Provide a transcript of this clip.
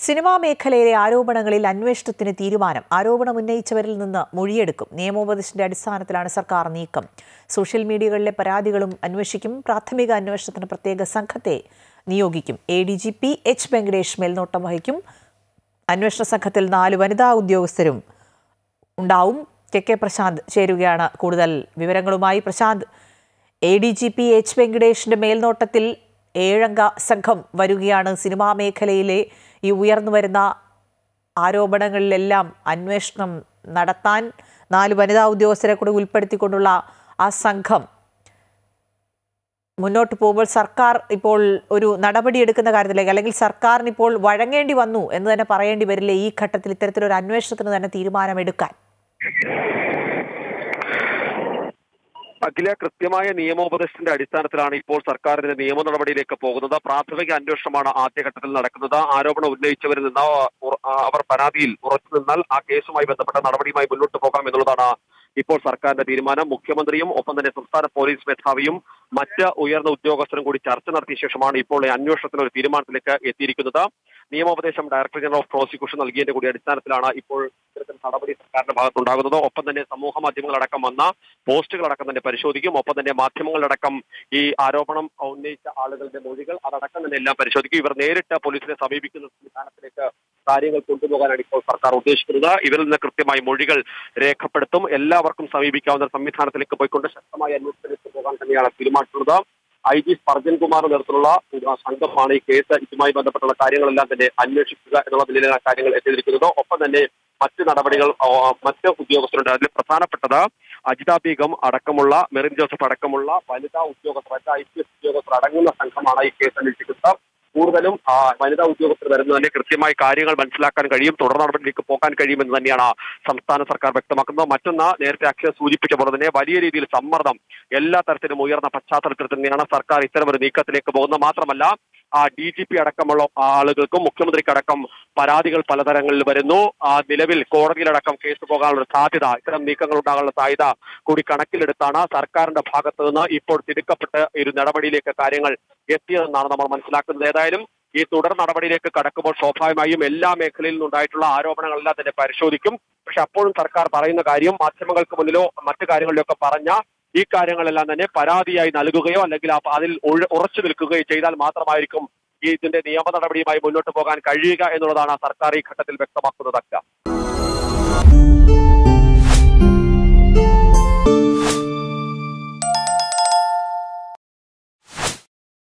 Cinema മേഖലയിലെ ആരോപണങ്ങളിൽ അന്വേഷണത്തിന് തീരുമാനം. ആരോപണം ഉന്നയിച്ചവരിൽ നിന്ന് മൊഴിയെടുക്കും. നിയമോപദേശത്തിന്റെ അടിസ്ഥാനത്തിലാണ് സർക്കാർ നീക്കം. സോഷ്യൽ മീഡിയകളിലെ പരാതികളും അന്വേഷിക്കും. പ്രാഥമിക അന്വേഷണത്തിന് പ്രത്യേക സംഘത്തെ നിയോഗിക്കും. ADGP H. വെങ്കടേഷ് മേൽനോട്ടം വഹിക്കും. അന്വേഷണ സംഘത്തിൽ 4 വനിതാ ഉദ്യോഗസ്ഥരും ഉണ്ടാവും. KK പ്രശാന്ത് ചേരുകയാണ് കൂടുതൽ വിവരങ്ങളുമായി. Prashant, ADGP H. വെങ്കടേഷിന്റെ മേൽനോട്ടത്തിൽ 7-അംഗ സംഘം വരികയാണ്. സിനിമാ മേഖലയിലെ ഈ ഉയർന്നു വരുന്ന ആരോപണങ്ങളിലെല്ലാം അന്വേഷണം നടത്താൻ 4 വനിതാ ഉദ്യോഗസ്ഥരെ കൂടി ഉൾപ്പെടുത്തിക്കൊണ്ടുള്ള ആ സംഘം മുന്നോട്ട് പോകുമ്പോൾ സർക്കാർ ഇപ്പോൾ ഒരു നടപടി എടുക്കുന്ന കാര്യത്തിലേക്ക്, അല്ലെങ്കിൽ സർക്കാരിന് ഇപ്പോൾ വഴങ്ങേണ്ടി വന്നു എന്ന് തന്നെ പറയേണ്ടി വരില്ലേ ഈ ഘട്ടത്തിൽ ഇത്തരത്തിലൊരു അന്വേഷണത്തിന് തന്നെ തീരുമാനമെടുക്കാൻ? അഖില, കൃത്യമായ നിയമോപദേശത്തിന്റെ അടിസ്ഥാനത്തിലാണ് ഇപ്പോൾ സർക്കാരിന്റെ നിയമ നടപടിയിലേക്ക് പോകുന്നത്. പ്രാഥമിക അന്വേഷണമാണ് ആദ്യഘട്ടത്തിൽ നടക്കുന്നത്. ആരോപണം ഉന്നയിച്ചവരിൽ നിന്ന് അവർ പരാതിയിൽ ഉറച്ചു നിന്നാൽ ആ കേസുമായി ബന്ധപ്പെട്ട നടപടിയുമായി മുന്നോട്ട് പോകാം എന്നുള്ളതാണ് ഇപ്പോൾ സർക്കാരിന്റെ തീരുമാനം. മുഖ്യമന്ത്രിയും ഒപ്പം തന്നെ സംസ്ഥാന പോലീസ് മേധാവിയും മറ്റ് ഉയർന്ന ഉദ്യോഗസ്ഥരും കൂടി ചർച്ച നടത്തിയ ശേഷമാണ് ഇപ്പോൾ അന്വേഷണത്തിന് ഒരു തീരുമാനത്തിലേക്ക് എത്തിയിരിക്കുന്നത്. നിയമോപദേശം ഡയറക്ടർ ജനറൽ ഓഫ് പ്രോസിക്യൂഷൻ നൽകിയതിന്റെ കൂടി അടിസ്ഥാനത്തിലാണ് ഇപ്പോൾ ഇത്തരത്തിൽ നടപടി സർക്കാരിന്റെ ഭാഗത്തുണ്ടാകുന്നത്. ഒപ്പം തന്നെ സമൂഹ മാധ്യമങ്ങളടക്കം വന്ന പോസ്റ്റുകളടക്കം തന്നെ പരിശോധിക്കും. ഒപ്പം തന്നെ മാധ്യമങ്ങളടക്കം ഈ ആരോപണം ഉന്നയിച്ച ആളുകളുടെ മൊഴികൾ അതടക്കം തന്നെ എല്ലാം പരിശോധിക്കും. ഇവർ നേരിട്ട് പോലീസിനെ സമീപിക്കുന്ന സംവിധാനത്തിലേക്ക് കാര്യങ്ങൾ കൊണ്ടുപോകാനാണ് ഇപ്പോൾ സർക്കാർ ഉദ്ദേശിക്കുന്നത്. ഇവരിൽ നിന്ന് കൃത്യമായി മൊഴികൾ രേഖപ്പെടുത്തും. എല്ലാവർക്കും സമീപിക്കാവുന്ന സംവിധാനത്തിലേക്ക് പോയിക്കൊണ്ട് ശക്തമായ അന്വേഷണത്തിലേക്ക് പോകാൻ തന്നെയാണ് തീരുമാനിച്ചിട്ടുള്ളത്. IG സ്പർജൻ കുമാർ നേതൃത്വത്തിലുള്ള സംഘമാണ് ഈ കേസ് ഇതുമായി ബന്ധപ്പെട്ടുള്ള കാര്യങ്ങളെല്ലാം തന്നെ അന്വേഷിക്കുക എന്നുള്ള നിലയിലാണ് കാര്യങ്ങൾ എത്തിയിരിക്കുന്നത്. ഒപ്പം തന്നെ മറ്റ് നടപടികൾ മറ്റ് ഉദ്യോഗസ്ഥരുണ്ട്. അതിൽ പ്രധാനപ്പെട്ടത് അജിത ബീഗം അടക്കമുള്ള മെറിൻ ജോസഫ് അടക്കമുള്ള വനിതാ ഉദ്യോഗസ്ഥർ, IPS ഉദ്യോഗസ്ഥർ അടങ്ങുന്ന സംഘമാണ് ഈ കേസ് അന്വേഷിക്കുന്നത്. കൂടുതലും വനിതാ ഉദ്യോഗസ്ഥർ വരുന്നതിന് കൃത്യമായി കാര്യങ്ങൾ മനസ്സിലാക്കാൻ കഴിയും, തുടർ നടപടിയിലേക്ക് പോകാൻ കഴിയുമെന്ന് തന്നെയാണ് സംസ്ഥാന സർക്കാർ വ്യക്തമാക്കുന്നത്. മറ്റൊന്ന്, നേരത്തെ അക്ഷയ സൂചിപ്പിച്ച പോലെ തന്നെ വലിയ രീതിയിൽ സമ്മർദ്ദം എല്ലാ തരത്തിലും ഉയർന്ന പശ്ചാത്തലത്തിൽ തന്നെയാണ് സർക്കാർ ഇത്തരമൊരു നീക്കത്തിലേക്ക് പോകുന്നത്. മാത്രമല്ല DGP അടക്കമുള്ള ആളുകൾക്കും മുഖ്യമന്ത്രിക്കടക്കം പരാതികൾ പലതരങ്ങളിൽ വരുന്നു. നിലവിൽ കോടതിയിലടക്കം കേസ് പോകാനുള്ള സാധ്യത, ഇത്തരം നീക്കങ്ങൾ ഉണ്ടാകാനുള്ള സാധ്യത കൂടി കണക്കിലെടുത്താണ് സർക്കാരിന്റെ ഭാഗത്തു നിന്ന് ഇപ്പോൾ തിടുക്കപ്പെട്ട് ഒരു നടപടിയിലേക്ക് കാര്യങ്ങൾ എത്തിയതെന്നാണ് നമ്മൾ മനസ്സിലാക്കുന്നത്. ഏതായാലും ഈ തുടർ നടപടിയിലേക്ക് കടക്കുമ്പോൾ സ്വാഭാവികമായും എല്ലാ മേഖലയിൽ നിന്നുണ്ടായിട്ടുള്ള ആരോപണങ്ങളെല്ലാം തന്നെ പരിശോധിക്കും. പക്ഷെ അപ്പോഴും സർക്കാർ പറയുന്ന കാര്യം മാധ്യമങ്ങൾക്ക് മുന്നിലോ മറ്റു കാര്യങ്ങളിലൊക്കെ പറഞ്ഞ ഈ കാര്യങ്ങളെല്ലാം തന്നെ പരാതിയായി നൽകുകയോ അല്ലെങ്കിൽ അതിൽ ഉറച്ചു നിൽക്കുകയോ ചെയ്താൽ മാത്രമായിരിക്കും ഇതിന്റെ നിയമ നടപടിയുമായി മുന്നോട്ട് പോകാൻ കഴിയുക എന്നുള്ളതാണ് സർക്കാർ ഈ ഘട്ടത്തിൽ വ്യക്തമാക്കുന്നത്.